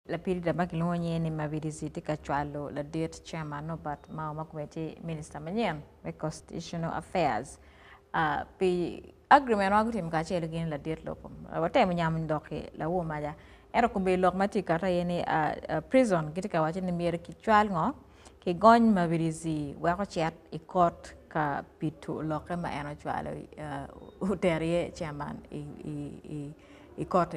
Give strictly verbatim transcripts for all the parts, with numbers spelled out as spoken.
La pirida makilonye ni mabirizi tika chwalo la date chairman no but ma makumeti minister manyen me constitutional affairs uh pe agreement wa gutim ka chele gen la date lopum wate mo nyam ndoke la wo maja ero kumbe lok matika ta yeni uh, prison kitika wache ni mere ki chwal ngo ki gony mabirizi wa ko chat i court ka pitu loke ma eno chwalo uh, uterie chairman i i i, i court.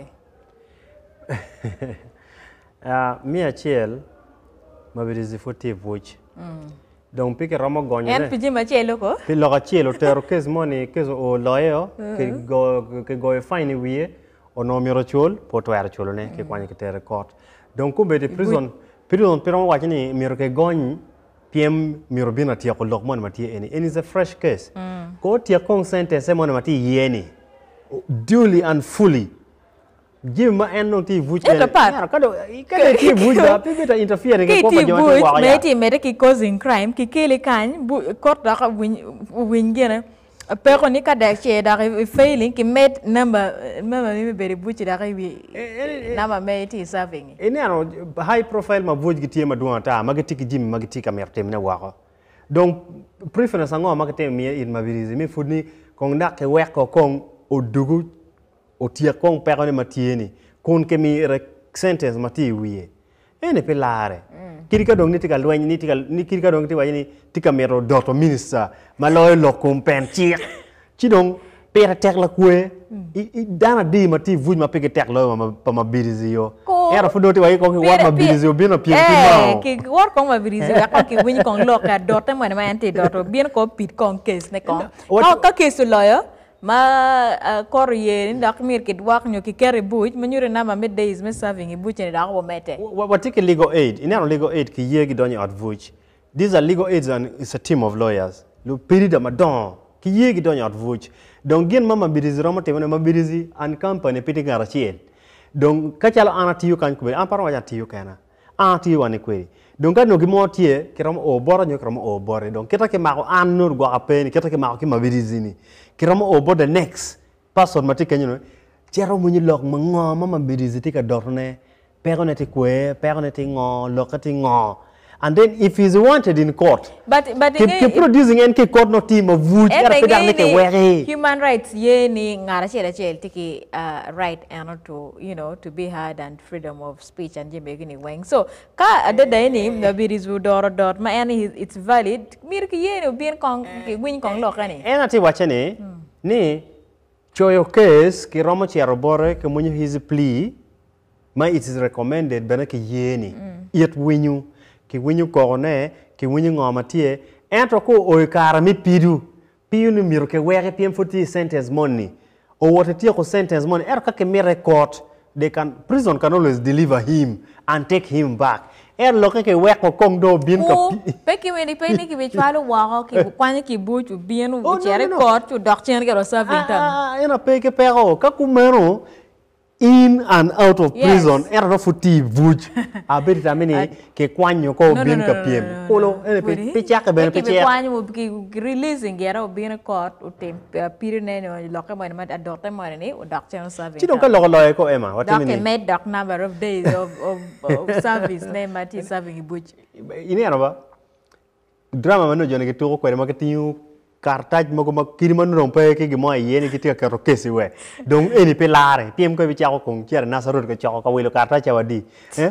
Uh, mi achiel mabirizi foti vuch. Mm. Donc pike romo gonyo. En piji machielo ko? Pi loga chielo tero kes moni kes o loyo ke go ke go fine wiye o no miro chul poto era chulo ne ke kwani ke tere court. Donc kumbe de prison prison pero wachi ni miro ke gony piem miro bina tia ko lok mon mati eni. And is a fresh case. Mm. Ko tia kong sentence mon mati yeni. Duly and fully. Give ma eno ti vuch eno pat kado kado ti vuch ba pe beta interfere ke ko ba jonte wa ya meti mete ki causing crime ki kele kan court da ka win win gena pe ko ni ka da che da failing ki met number mama mi be vuch da ka wi number meti serving ene ano high profile ma vuch gi ti ma duanta magati ki jim magati ka merte ne wa ko donc preference ngo magati mi in mabirizi mi fudni kong da ke wek ko kong odugu o tia kong pegone matieni kon ke mi sentence mati wiye ene pe lare kirika dong ni tika lwen ni tika ni kirika dong ti wayini tika mero doto minister maloy lo kompen chi chi dong pera tek la kwe i dana di mati vuj ma peke tek lo ma pa mabirizi yo era fu doti wayi ko wa mabirizi yo bino pien ti ma ki wor ko mabirizi ya ko ki win kong lo ka doto mo ma anti doto bien ko pit kong case ne ko ka case lawyer ma korye ndak mir kid wak nyo ki kere buj manyure na ma middays me serving i buj ni da ko mete what take legal aid in our legal aid ki yegi donyo at vuj. These are legal aids and it's a team of lawyers lu perida madon ki yegi donyo at vuj. Donc gen mama birizi romo te ma birizi an company piti garachiel donc kachala anati yu kan ko an paro wajati yu kana anati yu wani kweri donc no gi motie kiram o boro nyo kiram o bore donc kita ke mako an nur go apeni kita ke mako ki mabirizi ni kiram o bo the next person matika you know chero munyi lok mango mama birizi tika dorne perone ti kwe perone ti ngo lokati ngo and then if he's wanted in court but but again keep producing and ke court no team of wood era pedar ne ke were human rights ye ni ngara chela chel tiki uh, right and to you know to be heard and freedom of speech and jembe gini weng so ka ada dai ni the birizu dor dor ma and it's valid mir ki ye no bien kong ki win kong lokani ena ti wachane ni choyo case ki romo chero bore ke munyo his plea ma it is recommended bana ke yeni yet winyu ki winyu kone ki winyu ngomatie entro ko o kara mi pidu piu ni miro ke were piem forty sentence money o what tie ko sentence money er ka ke mi record they can prison can always deliver him and take him back er lo ke we ko kong do bin ka pe ki we ni pe ni ki be chwalo wa ki kwani ki bu chu bien u chere court chu dok chen ke ro serving tam ah ena pe ke pero ka kumero in and out of prison yes. Era no futi vuj abeti tamini ke kwanyo ko bin ka piem kolo ene pe pe chaka ben pe chaka kwanyo ki releasing era bin court o tem pire ne no loke mo ma adopt mo ne o doctor service ti don ka lo lo ko ema what mean doctor made doc number of days of of, of service ne ma ti serving vuj ini era ba drama mano jone ke to ko ma ke tiu kartaj mo ko makirima no pe ke gi mo yeni ki tika ro kesi we donc eni pe lare piem ko bi chako ko cher na sarot ko chako ka welo kartaj wadi eh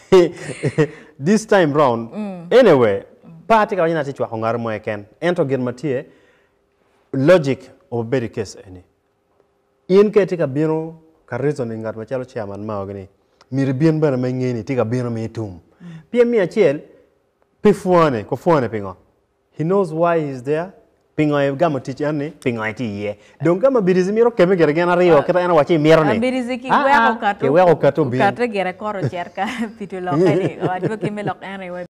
this time round mm. Anyway mm. Party ka nyina ti chwa ngar mo eken ento gen matie logic of very case eni in ke tika biro ka reason ngar ma chalo chairman ma ogni mir bien bana ma ngeni tika biro me tum mm. Piem mi achiel pe fuane ko fuane pingo he knows why he's there pingoy gamo teacher ni pingoy ti ye donc gamo birizi miro keme gere gena rio keta ena wachi miro ne birizi ki we ko kato ke we ko kato bi kato gere koro cerka pitu lokali wa do keme lok ene